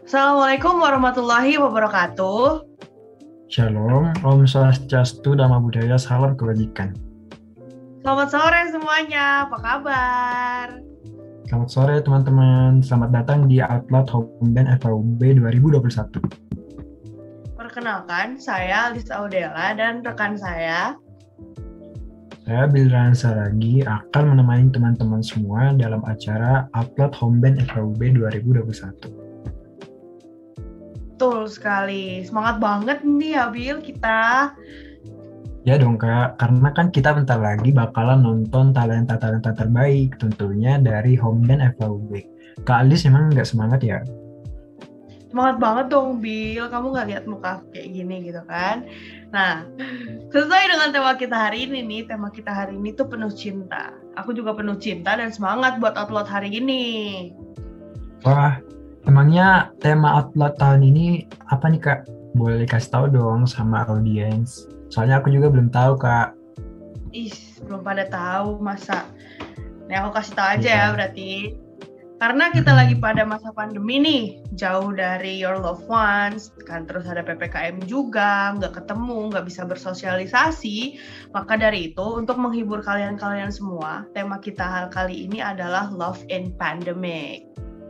Assalamualaikum warahmatullahi wabarakatuh. Shalom, Om Swastiastu, Dhamma Budaya, Salam Kebajikan. Selamat sore semuanya, apa kabar? Selamat sore teman-teman, selamat datang di Outloud Homeband FAUB 2021. Perkenalkan, saya Alis Audela dan rekan saya. Saya Bilran Saragi akan menemani teman-teman semua dalam acara Outloud Homeband FAUB 2021. Betul sekali, semangat banget nih ya Bil kita. Ya dong Kak, karena kan kita bentar lagi bakalan nonton talenta-talenta terbaik tentunya dari Homeband FAUB. Kak Alis emang nggak semangat ya? Semangat banget dong Bil, kamu gak lihat muka kayak gini gitu kan. Nah, sesuai dengan tema kita hari ini nih, tema kita hari ini tuh penuh cinta. Aku juga penuh cinta dan semangat buat upload hari ini. Wah, emangnya tema Outloud tahun ini apa nih Kak? Boleh kasih tahu dong sama audiens. Soalnya aku juga belum tahu Kak. Ih, belum pada tahu masa. Nih aku kasih tahu aja ya Iya. berarti. Karena kita lagi pada masa pandemi nih, jauh dari your loved ones, kan terus ada PPKM juga, nggak ketemu, nggak bisa bersosialisasi. Maka dari itu, untuk menghibur kalian-kalian semua, tema kita kali ini adalah Love in Pandemic.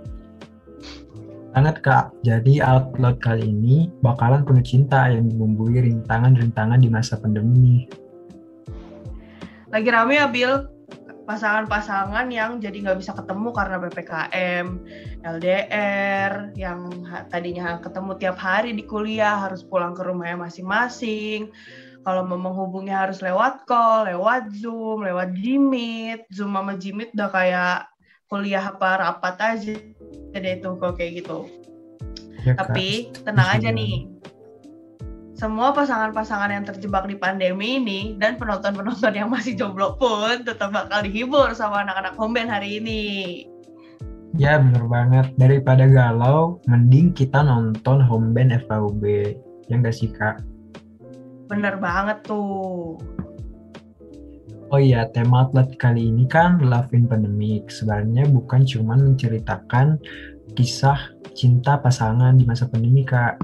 Banget Kak. Jadi Outloud kali ini bakalan penuh cinta yang dibumbui rintangan-rintangan di masa pandemi nih. Lagi rame ya, Bill? Pasangan-pasangan yang jadi nggak bisa ketemu karena PPKM, LDR, yang tadinya ketemu tiap hari di kuliah harus pulang ke rumahnya masing-masing. Kalau mau menghubungi harus lewat call, lewat Zoom, lewat Gmeet. Zoom sama Gmeet udah kayak kuliah apa rapat aja deh itu kalau kayak gitu. Ya Kak, Tapi tenang aja setuju. nih, semua pasangan-pasangan yang terjebak di pandemi ini dan penonton-penonton yang masih jomblo pun tetap bakal dihibur sama anak-anak Homeband hari ini. Ya bener banget. Daripada galau, mending kita nonton Homeband FAUB. Ya nggak sih Kak? Bener banget tuh. Oh iya, tema outlet kali ini kan Love in Pandemic. Sebenarnya bukan cuma menceritakan kisah cinta pasangan di masa pandemi, Kak.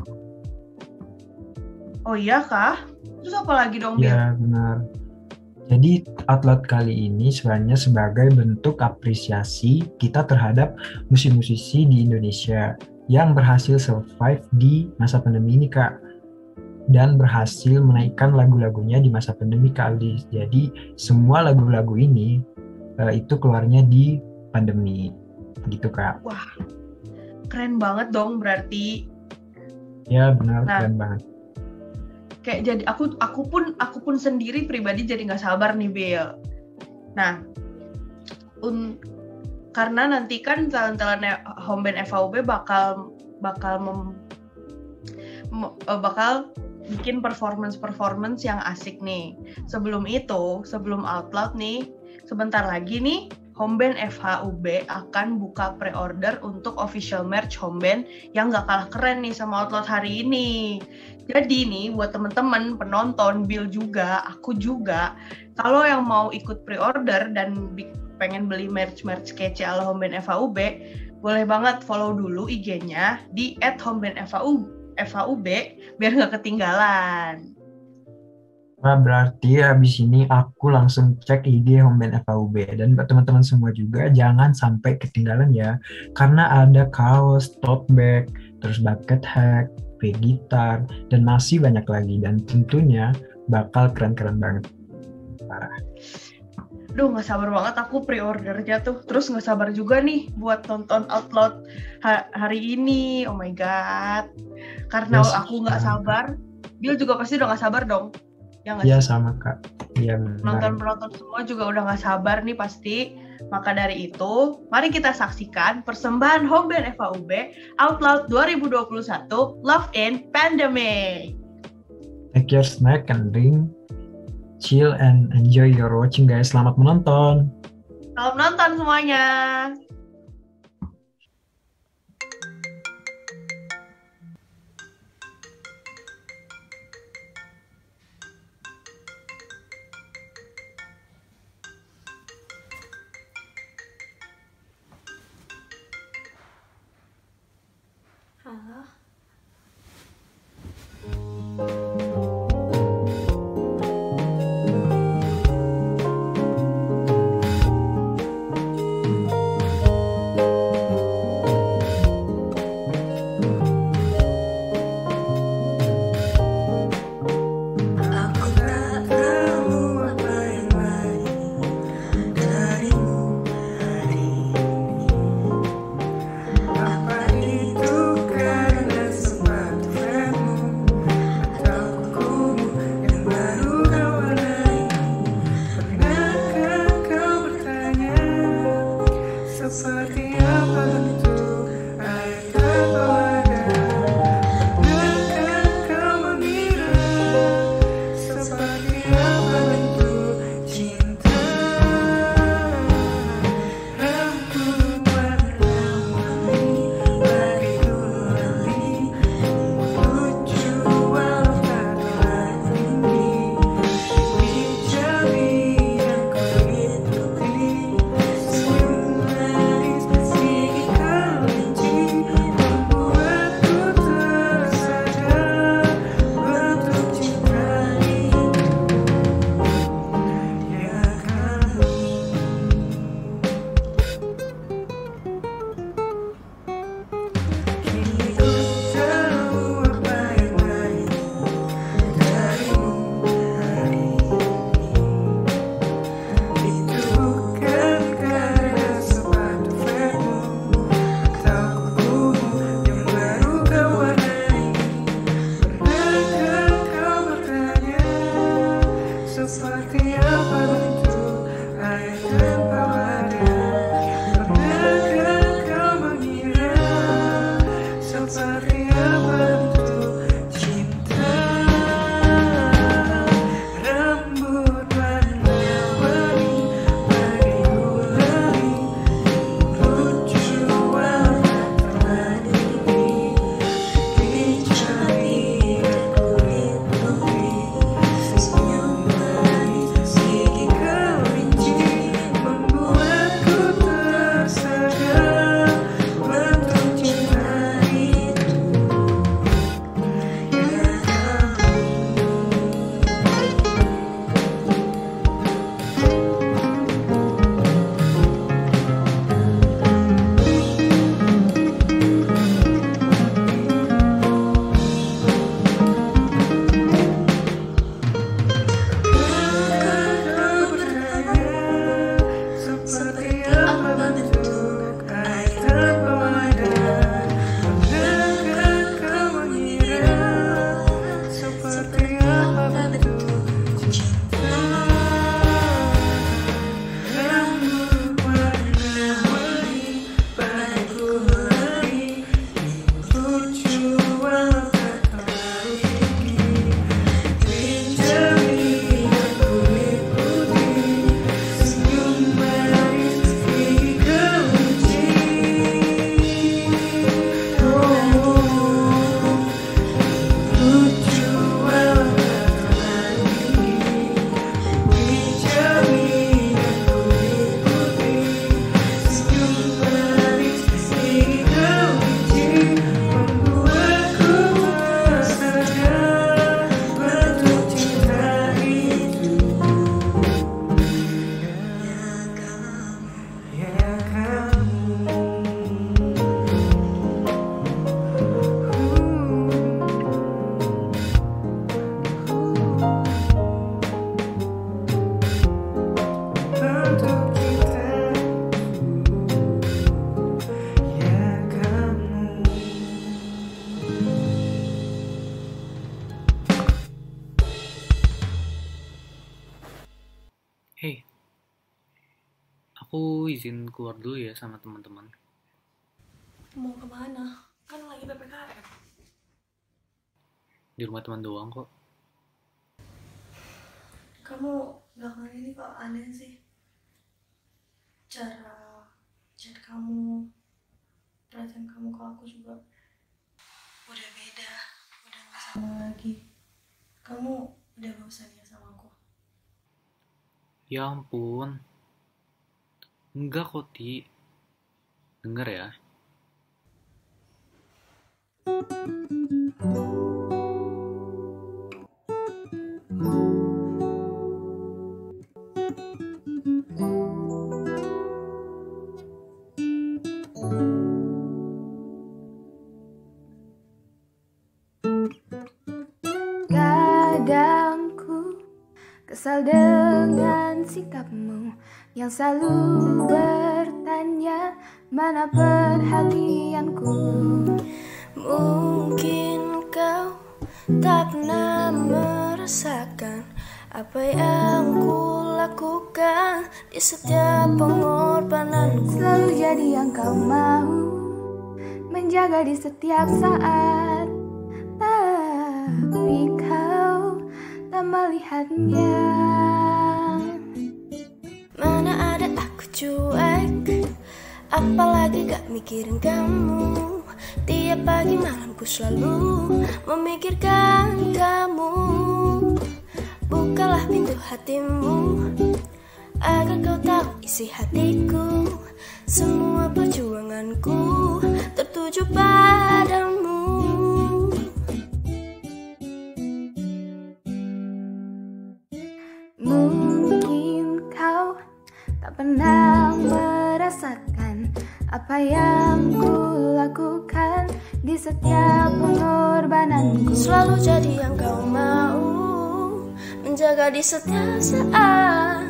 Oh iya kah? Terus apa lagi dong, Bill? Ya, benar. Jadi outlet kali ini sebenarnya sebagai bentuk apresiasi kita terhadap musisi-musisi di Indonesia yang berhasil survive di masa pandemi ini, Kak. Dan berhasil menaikkan lagu-lagunya di masa pandemi, Kak Aldi. Jadi semua lagu-lagu ini itu keluarnya di pandemi gitu Kak. Wah, keren banget dong berarti. Ya benar, Nah, keren banget. kayak jadi aku pun sendiri pribadi jadi nggak sabar nih, Bill. Nah, karena nanti kan talent-talent Homeband FAUB bakal bikin performance yang asik nih. Sebelum itu, sebelum Outloud nih, sebentar lagi nih Homeband FHUB akan buka pre-order untuk official merch Homeband yang gak kalah keren nih sama Outloud hari ini. Jadi nih buat temen-temen, penonton, Bill juga, aku juga, kalau yang mau ikut pre-order dan pengen beli merch kece ala Homeband FHUB, boleh banget follow dulu IG-nya di @homebandfhub biar nggak ketinggalan. Nah, berarti habis ini aku langsung cek IG Homeband FAUB dan buat teman-teman semua juga jangan sampai ketinggalan ya karena ada kaos, tote bag, terus bucket hat, gitar dan masih banyak lagi dan tentunya bakal keren-keren banget. Parah. Duh, nggak sabar banget aku pre-ordernya tuh. Terus nggak sabar juga nih buat nonton Outloud hari ini. Oh my god. Karena Yes, aku nggak sabar, Bill juga pasti udah nggak sabar dong. Ya nggak ya sih? sama Kak. Iya benar. Penonton-penonton semua juga udah nggak sabar nih pasti. Maka dari itu, mari kita saksikan persembahan Homeband FAUB Outloud 2021 Love in Pandemic. Take your snack and drink, chill and enjoy your watching guys. Selamat menonton. Selamat nonton semuanya. Alah, aku tak tahu apa yang lain darimu hari ini. Apa itu karena sepatu flatmu atau kukumu yang baru kau warnai? Pernahkah kau bertanya seperti apa bentuk air tanpa wadah? Pernahkah kau mengira seperti apa bentuk cinta? Rambut warna-warni bagai gulali, lucu walau tak terlalu tinggi. Pipi dan kulit putih, senyum manis gigi kelinci, membuatku tersadar bentuk cinta itu. Ya kamu. Kini ku tahu apa yang lain darimu hari ini. Itu bukan karena sepatu flatmu atau kukumu yang baru kau warnai. Pernahkah kau bertanya seperti apa bentuk air tanpa wadah? Pernahkah kau mengira seperti apa bentuk cinta? Rambut warna-warni bagai gulali, lucu walau tak terlalu tinggi. Pipi dan kulit putih, senyum manis gigi kelinci, membuatku tersadar bentuk cinta itu. Ya kamu. Kau bertanya seperti apa bentuk air tanpa wadah? Pernahkah kau mengira seperti apa bentuk cinta? Rambut warna-warni bagai gulali, lucu walau tak terlalu tinggi. Pipi dan kulit putih, senyum manis gigi kelinci. Lucu walau tak terlalu tinggi. Pipi dan kulit putih, senyum manis gigi kelinci, membuatku tersadar bentuk cinta itu. Ya kamu. Bentuk cinta itu. Ya kamu. Hey, aku izin keluar dulu ya sama teman-teman. Mau kemana? Kan lagi PPKM. Di rumah teman doang kok. Kamu belakangan ini kok aneh sih. Cara chat kamu, perhatian kamu ke aku juga udah beda, udah gak sama lagi. Kamu udah gak usah nih sama aku. Ya ampun. Enggak kok, Ti. Dengar ya. Kadang ku kesal dengan sikapmu yang selalu bertanya mana perhatianku. Mungkin kau tak pernah merasakan apa yang ku lakukan di setiap pengorbananku. Selalu jadi yang kau mau, menjaga di setiap saat, tapi kau tak melihatnya. Mana ada aku cuek, apalagi gak mikirin kamu. Tiap pagi malamku selalu memikirkan kamu. Bukalah pintu hatimu agar kau tahu isi hatiku. Semua perjuanganku tertuju padamu. Mungkin kau tak pernah merasakan apa yang ku lakukan di setiap pengorbananku. Selalu jadi yang kau mau, menjaga di setiap saat,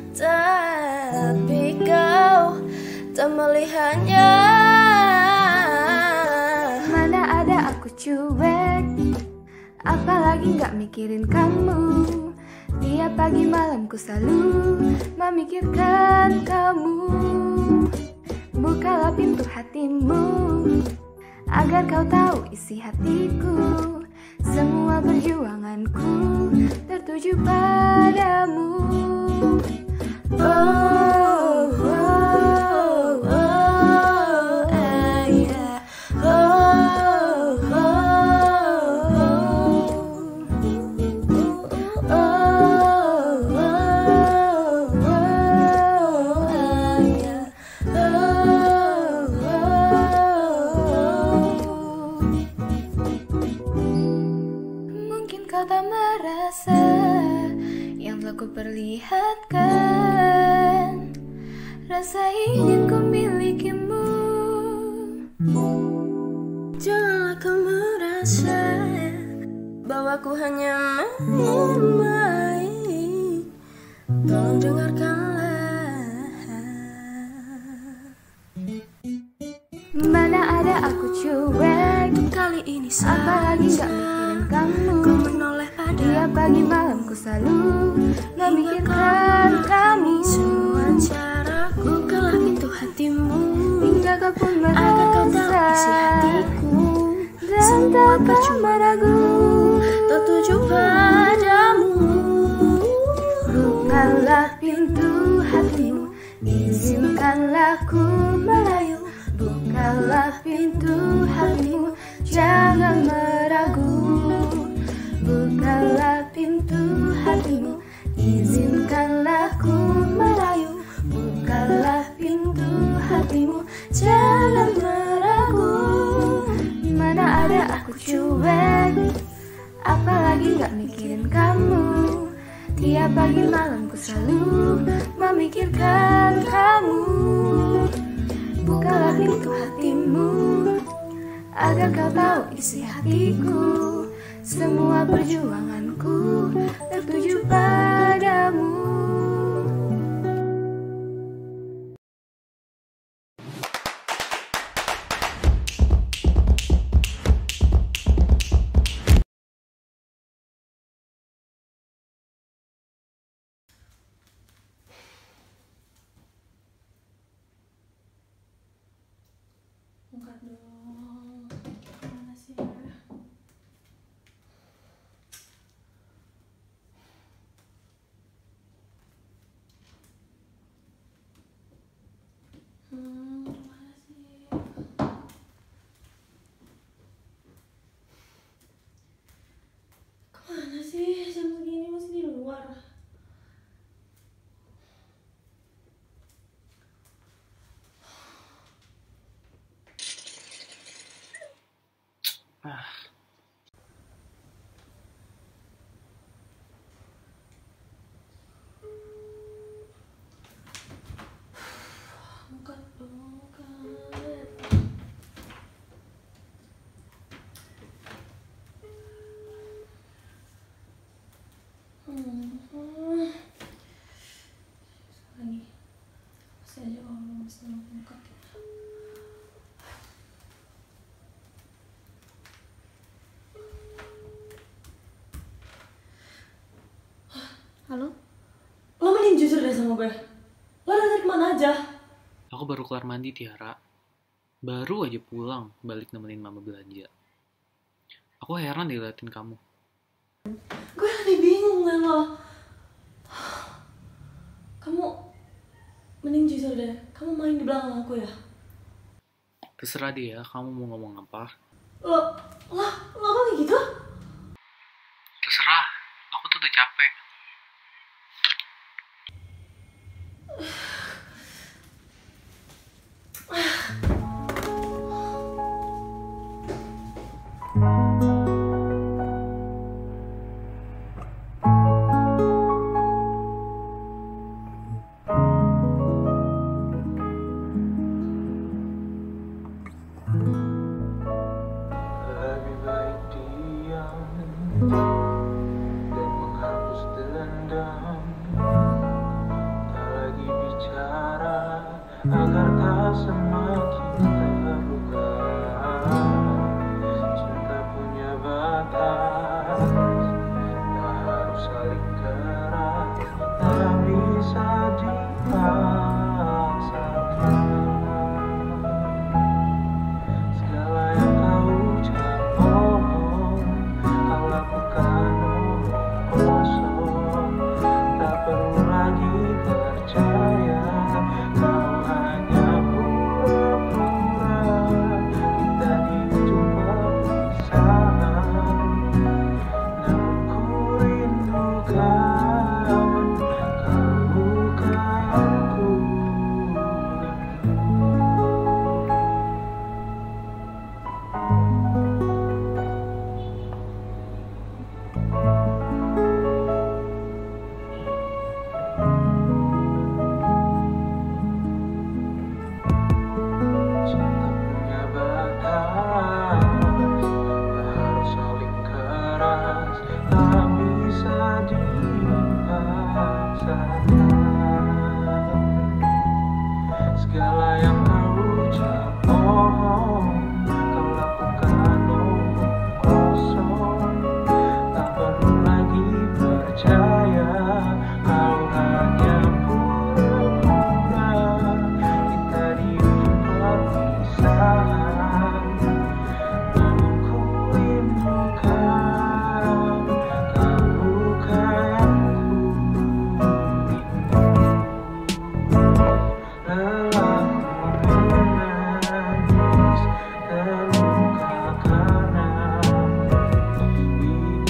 tapi kau tak melihatnya. Mana ada aku cuek, apalagi gak mikirin kamu. Tiap pagi malam ku selalu memikirkan kamu. Bukalah pintu hatimu agar kau tahu isi hatiku. Semua perjuanganku tertuju padamu. Oh, oh, oh, ayah. Oh, oh, oh, oh, ayah. Mungkin kau tak merasa yang telah ku perlihatkan, rasa ingin ku milikimu. Janganlah kau merasa bahwa ku hanya main-main. Tolong dengarkanlah. Mana ada aku cuek, Kali ini apalagi gak saja mikirin kamu. kau menoleh pada Tiap pagi malam ku selalu memikirkan kamu. semua caraku. Bukalah pintu hatimu Hingga kau pun agar kau tahu isi merasa hatiku. dan tak meragu. Tertuju padamu. Bukalah pintu hatimu, izinkanlah ku merayu. Bukalah pintu hatimu, jangan meragu. Bukalah pintu hatimu, izinkanlah ku merayu. Bukalah pintu hatimu, jangan meragu. Mana ada aku cuek, apalagi gak mikirin kamu. Tiap pagi malam ku selalu memikirkan kamu. Bukalah pintu hatimu agar kau tahu isi hatiku. Semua perjuanganku tertuju padamu. Enggak dong. Mana sih ya? Angkat dong, angkat. Lagi masih aja Allah masih angkat ya. Halo? Lo mending jujur deh sama gue. Lo dari kemana aja? Aku baru keluar mandi, Tiara. Baru aja pulang, balik nemenin mama belanja. Aku heran diliatin kamu. Gue lagi bingung kan lo. Kamu mending jujur deh. Kamu main di belakang aku ya? Terserah deh ya, kamu mau ngomong apa. Lo kok kayak gitu? Terserah, aku tuh udah capek. Lebih baik diam dan menghapus dendam, tak lagi bicara agar tak semakin terluka. Cinta punya batas, tak harus saling keras, tak bisa dipaksakan. Segala yang kau ucap bohong, kau lakukan omong kosong. Tak perlu lagi percaya, kau hanya pura-pura. Kita di ujung perpisahan, namun ku rindukan kau luka yang ku Cinta punya batas, tak harus saling keras, tak bisa dipaksakan. Segala yang kau ucap bohong, kau lakukan omong kosong. Tak perlu lagi percaya, kau hanya pura-pura. Kita di ujung perpisahan, namun ku rindukan kau luka yang ku rindu. Lelahku menangis terluka karena ini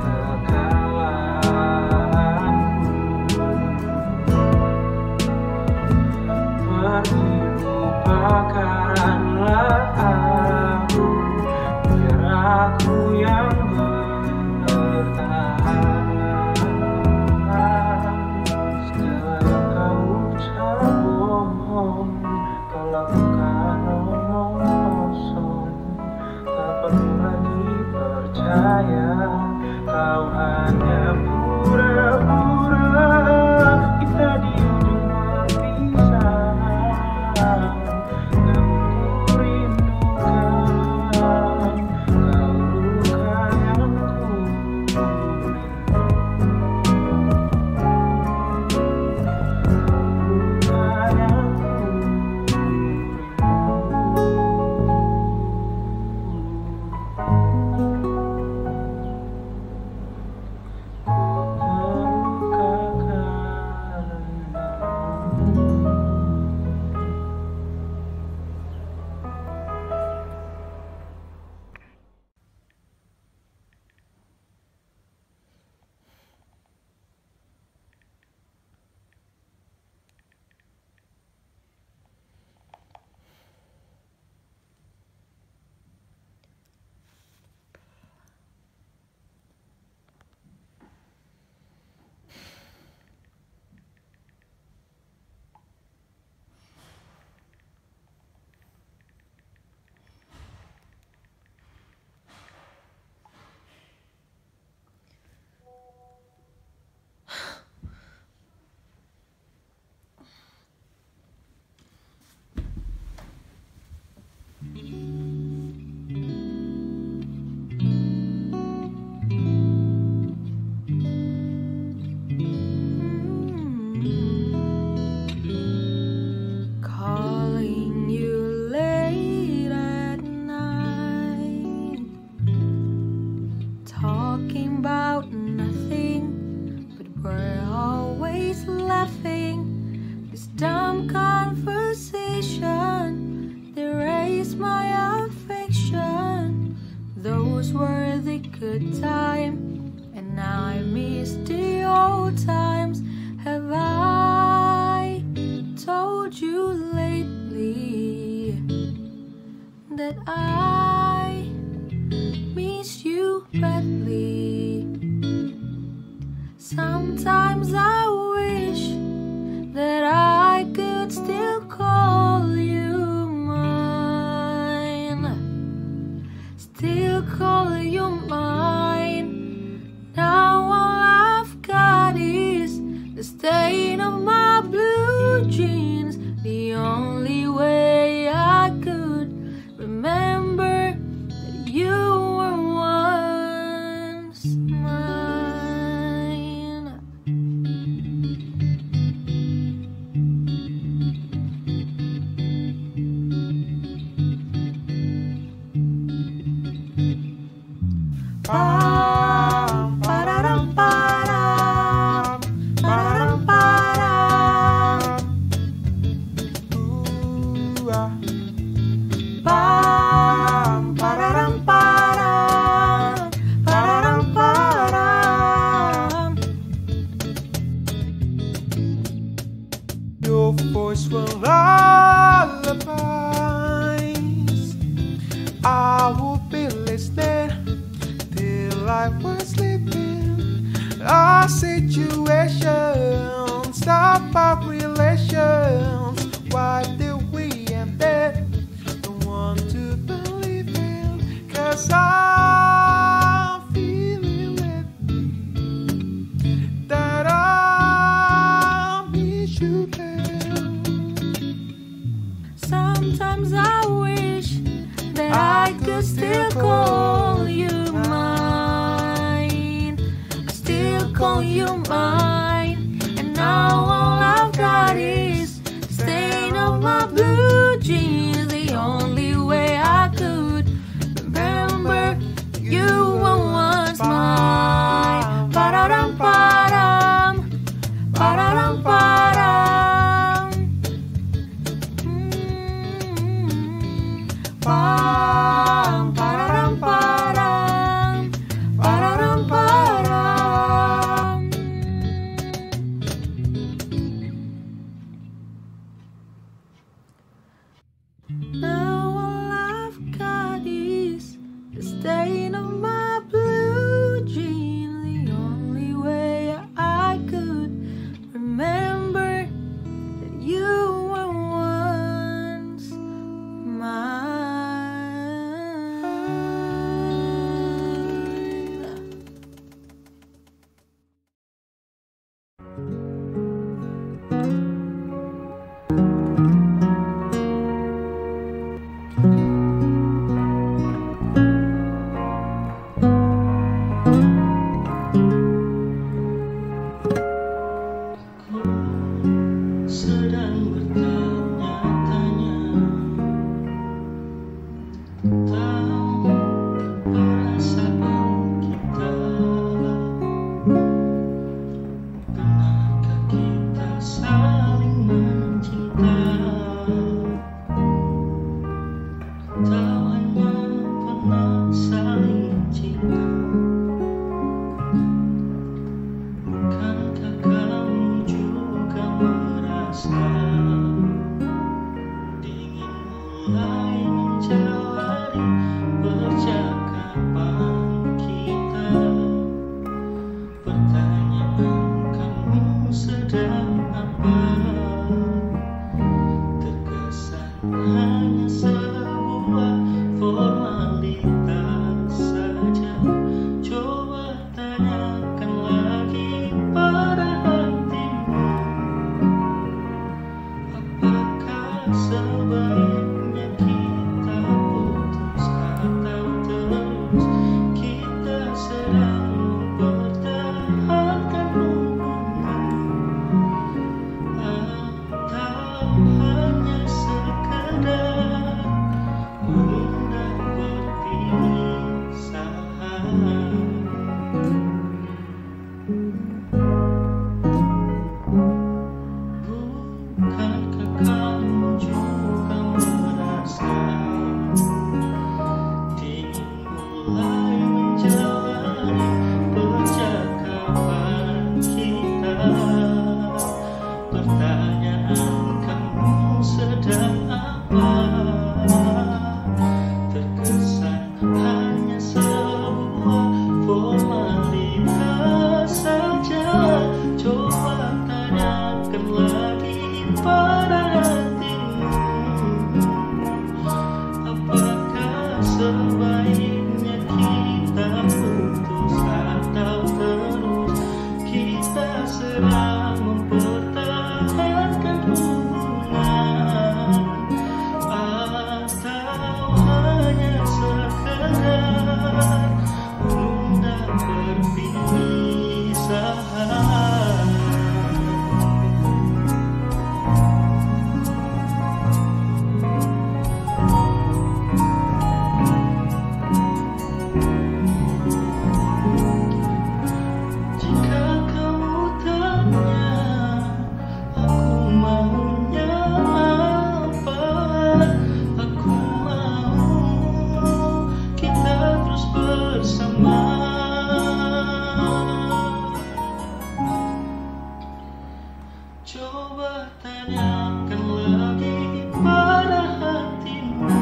kekalahanku. Pergi lupakanlah aku, biar aku yang bertahan. Segala yang kau ucap bohong, kau lakukan omong kosong. Tak perlu lagi percaya, kau hanya pura-pura. Kita di ujung perpisahan, namun ku rindukan kau luka yang ku rindu. Luka yang ku rindu. talking about nothing, but we're always laughing. This dumb conversation, they raise my affection. Those were the good times, and now I miss the old times. Have I told you lately that I miss you badly? Sometimes I wish that I could still call you mine, still call you mine. Now all I've got is the stain of my blue jeans. The only way I could remember that you were once mine. Pam, pararam, param, pararam, param. Ooh, ah. Pam, pararam, param, pararam, param. Your voice will lullabies. I will be listening till I was sleeping. Our situation, stop our relations. Why did we end it? Don't want to believe it, 'cause I'm feeling with me that I miss you now. Sometimes I wish that I could still call you mine. I still call you mine. And now all I've got is the stain of my blue jeans. The only way I could remember you were once mine. Pararam, param, pararam, param. Pam, pararam, param, pararam, param. Now all I've got is the stain of my bersama. Coba tanyakan lagi pada hatimu.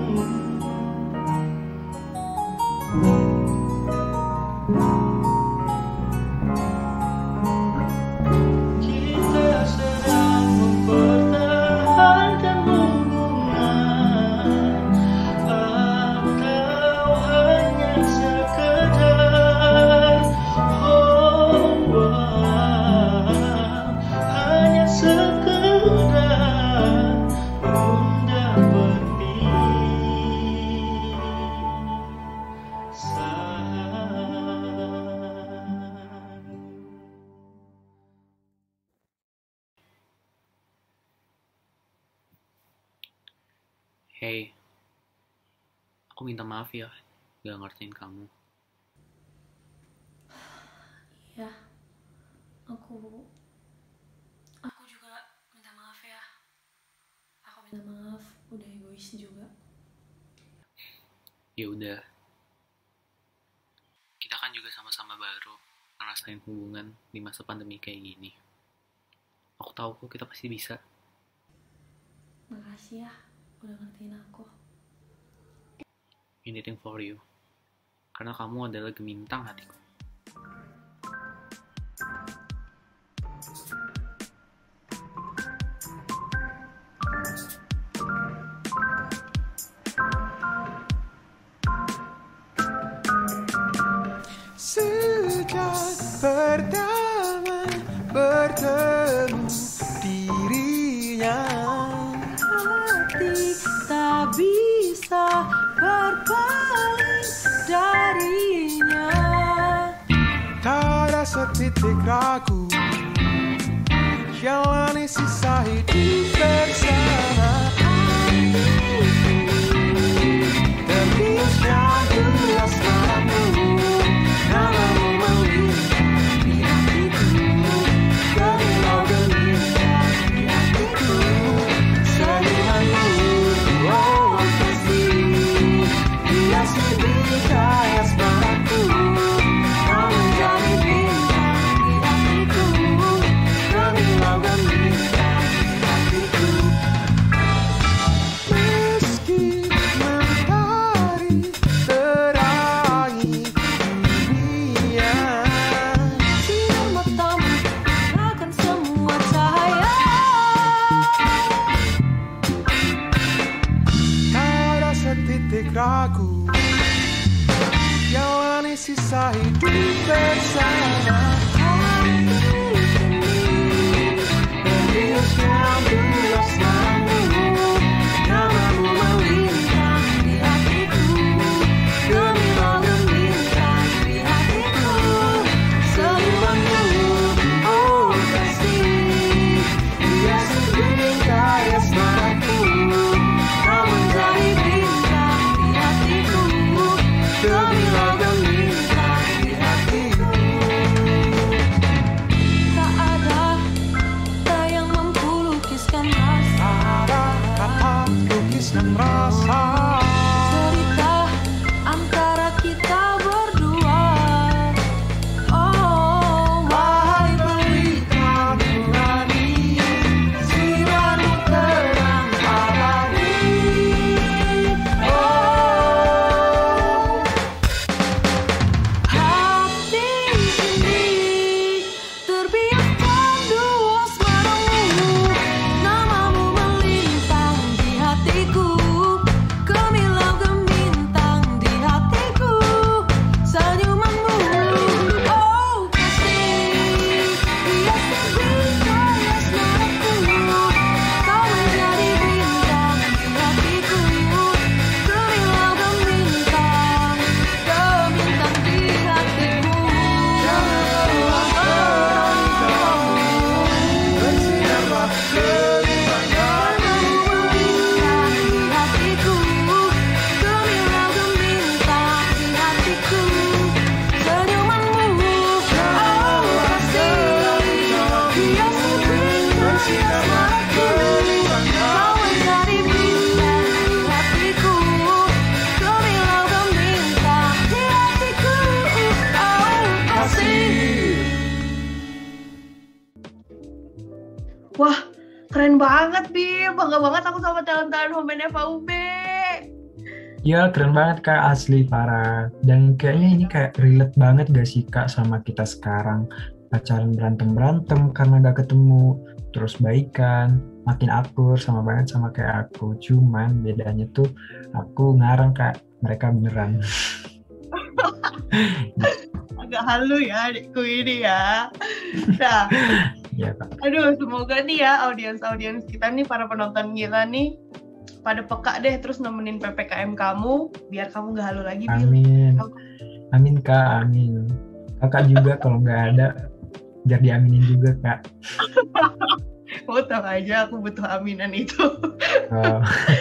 Kita sedang mempertahankan hubungan, atau hanya sekedar hanya sekedar undang Hey, aku minta maaf ya, gak ngertiin kamu. Ya, aku juga minta maaf ya. Aku minta maaf, udah egois juga. Ya udah, kita kan juga sama-sama baru ngerasain hubungan di masa pandemi kayak gini. Aku tahu kok kita pasti bisa. Makasih ya, udah ngertiin aku. Anything for you, karena kamu adalah gemintang hatiku. Sejak pertama bertemu dirinya, Hati tak bisa berpaling darinya. tak ada setitik ragu, jalani sisa hidup bersama. Terbiusnya gelas matamu, namamu melintang di hatiku, gemilau gelintang di hatiku. Senyumanmu, oh kasih, hiasi bingkai asmaraku. Kau menjadi bintang di hatiku, gemilau gelintang di hatiku. Meski mentari terangi dunia, Sinar matamu akan semua cahaya. tak ada setitik ragu, jalani sisa hidup bersama. Terbiusnya gelas matamu, namamu melintang di hatiku, gemilau gelintang di hatiku. Senyumanmu, oh kasih, hiasi bingkai asmaraku. Kau menjadi bintang di hatiku, gemilau gelintang di hatiku. keren banget, Bi. Bangga banget aku sama talent-talent Homeband FAUB. Ya keren banget Kak, asli parah. Dan kayaknya ini kayak relate banget gak sih Kak sama kita sekarang. Pacaran berantem-berantem karena gak ketemu, terus baikan, makin akur sama banget sama kayak aku. Cuman bedanya tuh aku ngarang Kak, mereka beneran. Agak halu ya adikku ini ya. Nah, Ya Kak. aduh semoga nih ya audiens kita nih, para penonton kita nih pada peka deh terus nemenin PPKM kamu biar kamu gak halu lagi, Bil. Amin. Amin Kak, amin. Kakak juga kalau nggak ada, biar diaminin juga Kak. Oh, tahu aja aku butuh aminan itu. Oh.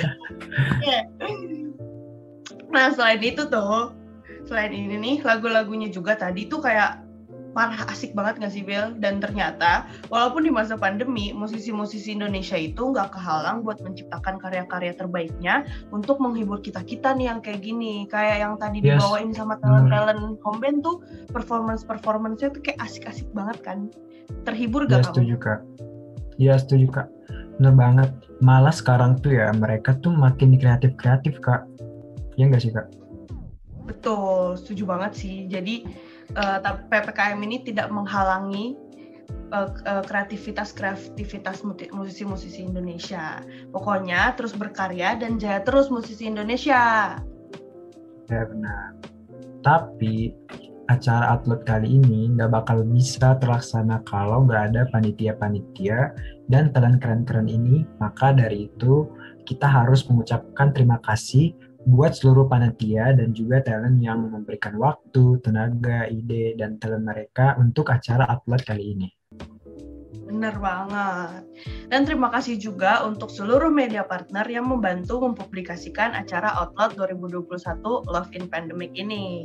Nah, selain ini nih, lagu-lagunya juga tadi tuh kayak parah asik banget gak sih, Bel? Dan ternyata, walaupun di masa pandemi, musisi-musisi Indonesia itu nggak kehalang buat menciptakan karya-karya terbaiknya untuk menghibur kita-kita nih yang kayak gini. Kayak yang tadi Yes. dibawain sama talent-talent Homeband tuh, performance-nya tuh kayak asik-asik banget kan. Terhibur Ya gak kamu? setuju Kak. Ya setuju Kak. Bener banget. Malah sekarang tuh ya mereka tuh makin kreatif Kak. Ya nggak sih Kak? Betul, setuju banget sih. Jadi PPKM ini tidak menghalangi kreativitas musisi-musisi Indonesia. Pokoknya terus berkarya dan jaya terus musisi Indonesia. Ya benar. Tapi acara upload kali ini nggak bakal bisa terlaksana kalau nggak ada panitia-panitia dan talent keren-keren ini. Maka dari itu kita harus mengucapkan terima kasih buat seluruh panitia dan juga talent yang memberikan waktu, tenaga, ide, dan talent mereka untuk acara upload kali ini. Bener banget. Dan terima kasih juga untuk seluruh media partner yang membantu mempublikasikan acara Outloud 2021 Love in Pandemic ini.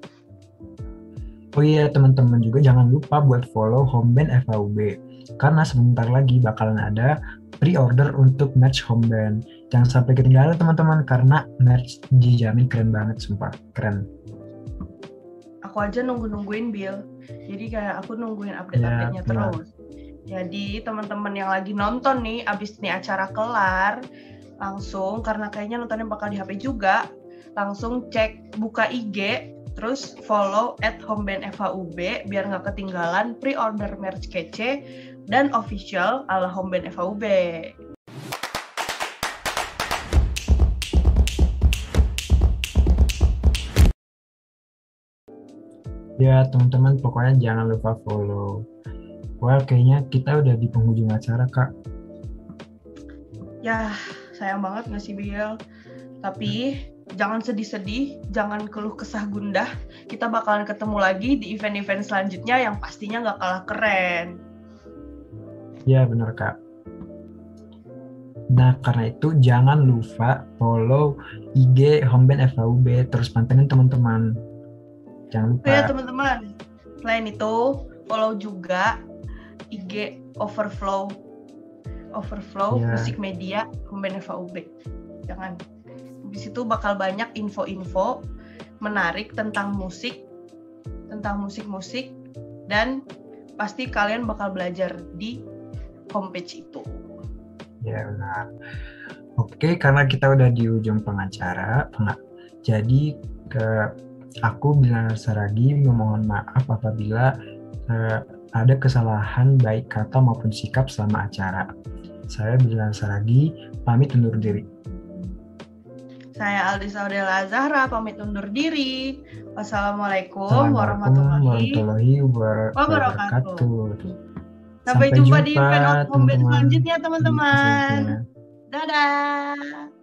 Oh iya teman-teman juga jangan lupa buat follow Homeband FAUB karena sebentar lagi bakalan ada pre-order untuk merch Homeband. Jangan sampai ketinggalan teman-teman karena merch dijamin keren banget, sumpah keren. Aku aja nungguin Bill. Jadi kayak aku nungguin update-update-nya Ya, benar. terus. Jadi teman-teman yang lagi nonton nih, abis nih acara kelar, langsung karena kayaknya nontonnya bakal di HP juga, langsung cek buka IG, terus follow @homebandfaub biar nggak ketinggalan pre-order merch kece dan official ala Homeband FAUB. Ya teman-teman pokoknya jangan lupa follow. Wah kayaknya kita udah di penghujung acara Kak. Ya, sayang banget nggak sih Bill? Tapi jangan sedih-sedih, jangan keluh kesah gundah. Kita bakalan ketemu lagi di event-event selanjutnya yang pastinya nggak kalah keren. Ya benar Kak. Nah karena itu jangan lupa follow IG Homeband FAUB, terus pantengin teman-teman. Jangan lupa. Ya teman-teman, selain itu follow juga IG Overflow Ya. Musik Media Homeband FAUB. Jangan. Di situ bakal banyak info-info menarik tentang musik, dan pasti kalian bakal belajar di homepage itu. Ya benar. Oke, karena kita udah di ujung pengacara, jadi aku Bilal Saragi memohon maaf apabila ada kesalahan baik kata maupun sikap selama acara. Saya Bilal Saragi pamit undur diri. Saya Aldi Saudela Zahra pamit undur diri. Wassalamualaikum Assalamualaikum warahmatullahi wabarakatuh. Sampai jumpa di event Homeband teman-teman. selanjutnya teman-teman. Selanjutnya. Dadah.